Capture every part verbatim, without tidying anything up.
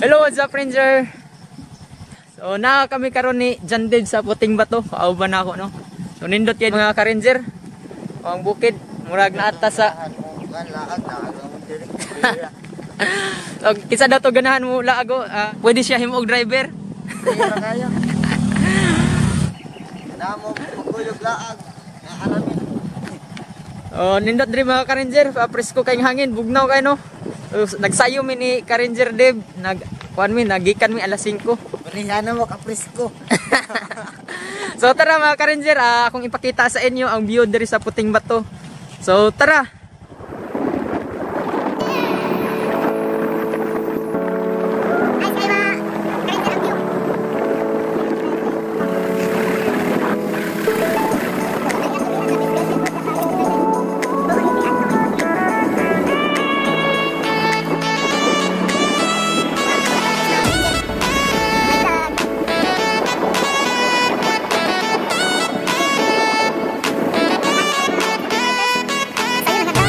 Hello, what's up, Ranger? So, na kami karon ni John Dave sa Puting Bato. Kauban na ako, no? So, nindot yan mga ka-Ranger. Ang bukid, murag na ata sa... So, kisa daw to ganahan mo laago. Uh, pwede siya himog driver. Hindi na kayo. Na mo magulog laag. Haramin. Oh, nindot diri mga ka-Ranger. Presko kayong hangin, bugnaw kayo, no? So, nagsayo mi ni ka-Ranger Dave. Nag, kuhan mi, nagikan mi alas singko. Sana mo kapresko. So tara mga ka-Ranger, uh, akong ipakita sa inyo ang view diri sa Puting Bato. So tara. Ayun,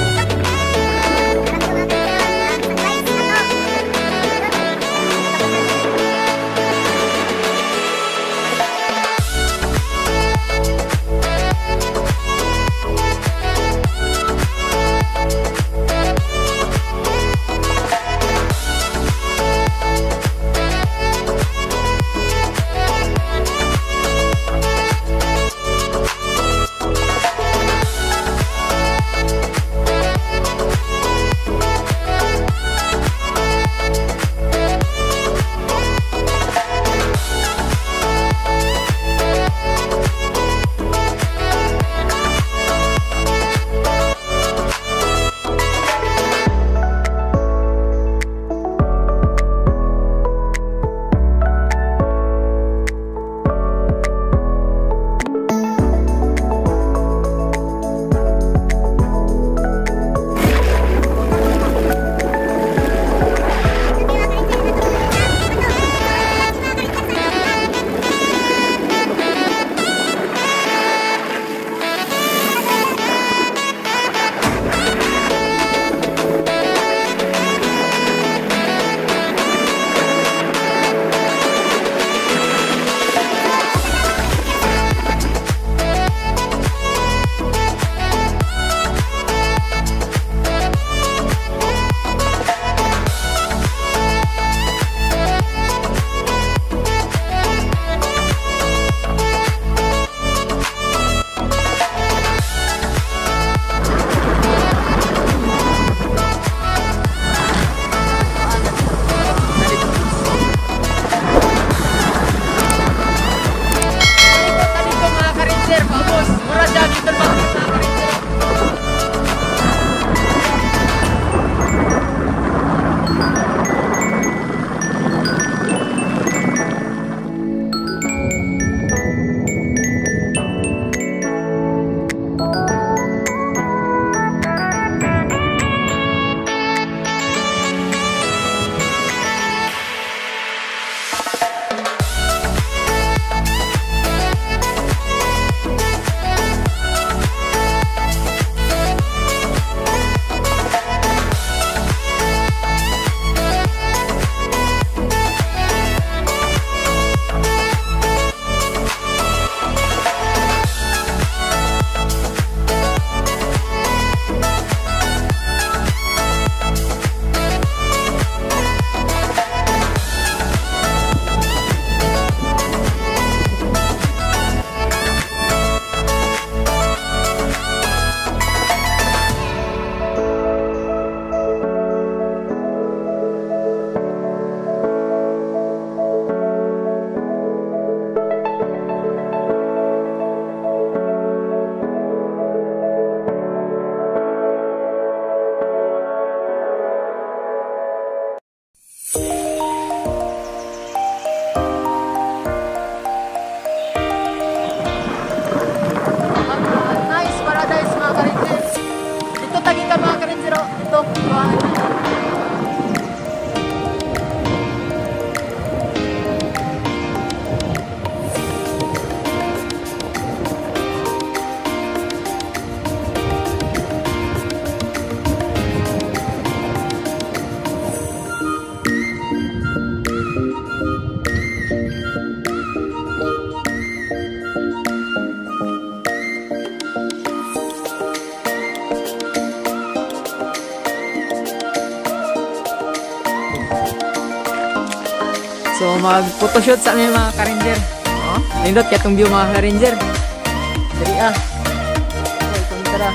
So mag-photoshoot sa aming mga ka-ranger. Oh, nindot kaya itong view mga ka-ranger. Dali ah. Okay, itong tara.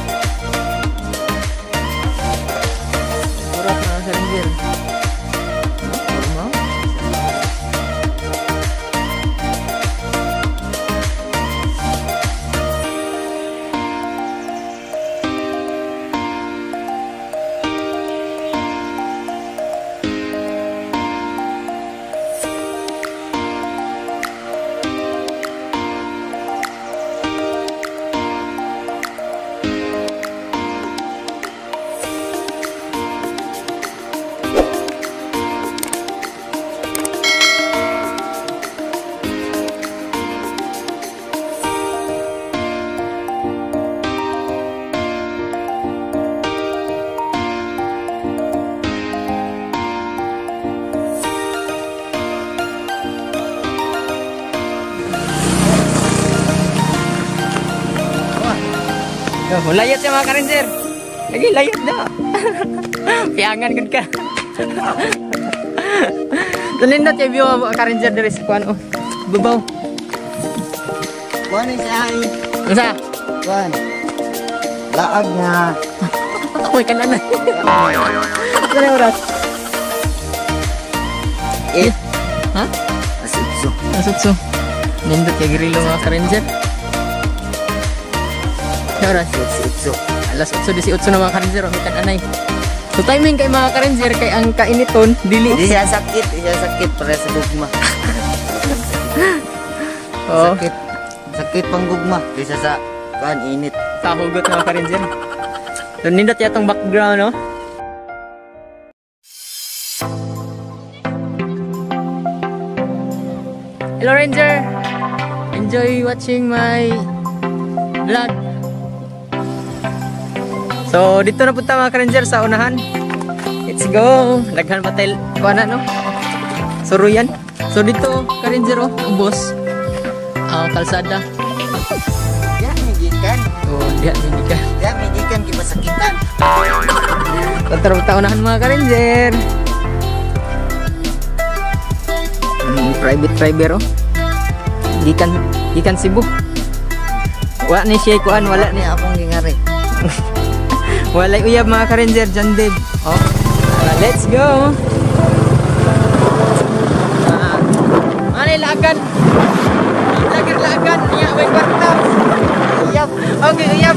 Surat mga ka-ranger. Oh, layat siya mga ka-ranger. Lagi layat na. Piangan gud ka. Tunindot yung view mga ka-ranger dari sa kuan oh. Babaw. Kuan siya ay. Unsa? Kuan. Laag nga. Uy kanan. Ano oras? Eight. Ha? Asutso. Asutso. Nindot yung grilo mga ka-ranger. Oras Asutso. alas otso disiotso na mga ka-ranger oh, mikan anay. So timing kay mga ka-ranger kay ang kainiton dili. Di siya sakit, di siya sakit para sa gugma. Oh, Sakit. Sakit pang gugma. Di siya sa kuan init. sa hugot mga ka-ranger. So nindot yatong background no. Hello Ranger. Enjoy watching my vlog. So dito na punta mga ka-ranger sa unahan. Let's go. Daghan pa tayo kuana no. Suruyan. So dito ka-ranger oh, ubos. Ang kalsada. Ya, medikan. Oh, diha hindi ka. Ya, medikan kipasakitan. Tara punta unahan mga ka-ranger. Hmm, private driver oh. Gikan gikan Cebu. Wa ni siya kuan wala ni. Ni akong gingari. Walay uyab mga ka-ranger dyan din. Oh. Uh, let's go. Ah, ano yung lagan? Lagan lagan. Iya, may kwarta. Uyab. Okay, uyab.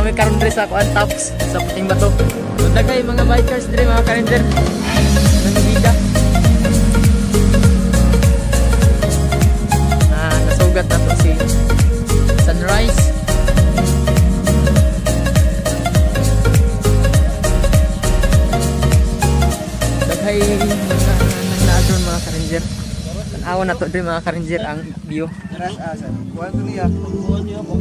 kami karon diri sa kuan tops sa puting bato. So dagay mga bikers diri mga ka-ranger. Nangbida. Na nasugat na to si Sunrise. Dagay mga naglaadron mga ka-ranger. Tanawan na to diri mga ka-ranger ang view. Ras asan. Kuha to niya. Kuha niya ako.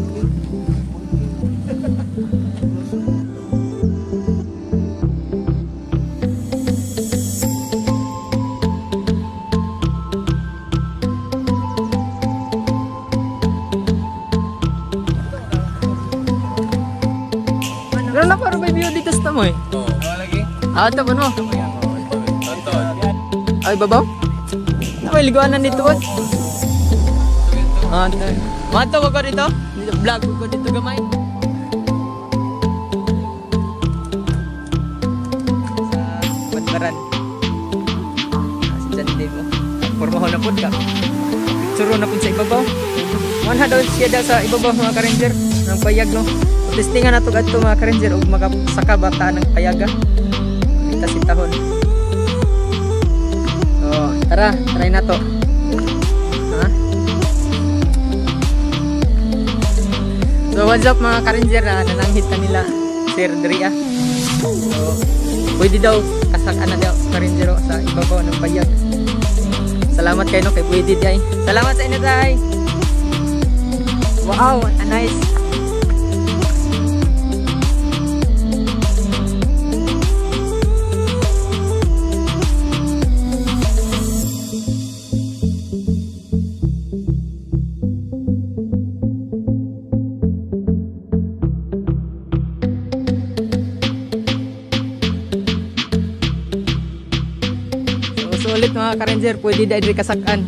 Pero na parang may view dito sa mo eh. Oo. Ano lagi? Ah, ito ba no? Tonton. Ay, babaw? May liguanan dito ba? Ah, ito. Mato ko dito? Dito, vlog ko dito gamay. Sa Badbaran. Ah, si John Dave mo. Pormaho na po ka. Suro na po sa ibabaw. Manha daw siya daw sa ibabaw mga ka-ranger. Ng payag no. Testingan nato kadto mga ka-ranger og makasaka bata ng payaga. Kita si tahon. So, tara, try na to. Ha? So, what's up mga ka-ranger na nananghit kanila Sir Dria. So, pwede daw kasakaan na daw ka-ranger sa ibabaw ng payag. Salamat kayo no kay pwede day. Salamat sa inyo day. Wow, nice. Ulit mga ka-ranger, pwede dahil kasakan.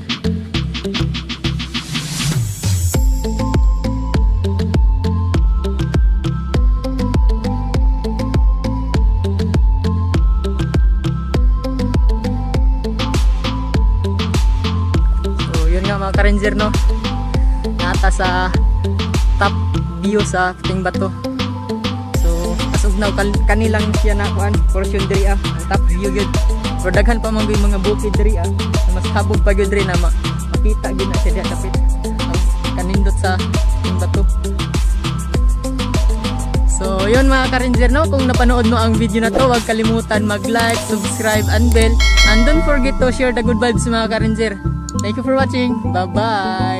So yun nga mga ka-ranger no, nata sa top view sa puting bato. So as of now kanilang siya na kuan portion diri ah, ang top view yun. Pero daghan pa man yung mga bukid diri ah. Mas habog pa gyud diri na ma makita gyud na siya diha kapit ang kanindot sa yung bato. So yun mga ka-ranger no, kung napanood mo ang video na to, huwag kalimutan mag-like, subscribe and bell, and don't forget to share the good vibes mga ka-ranger. Thank you for watching. Bye bye.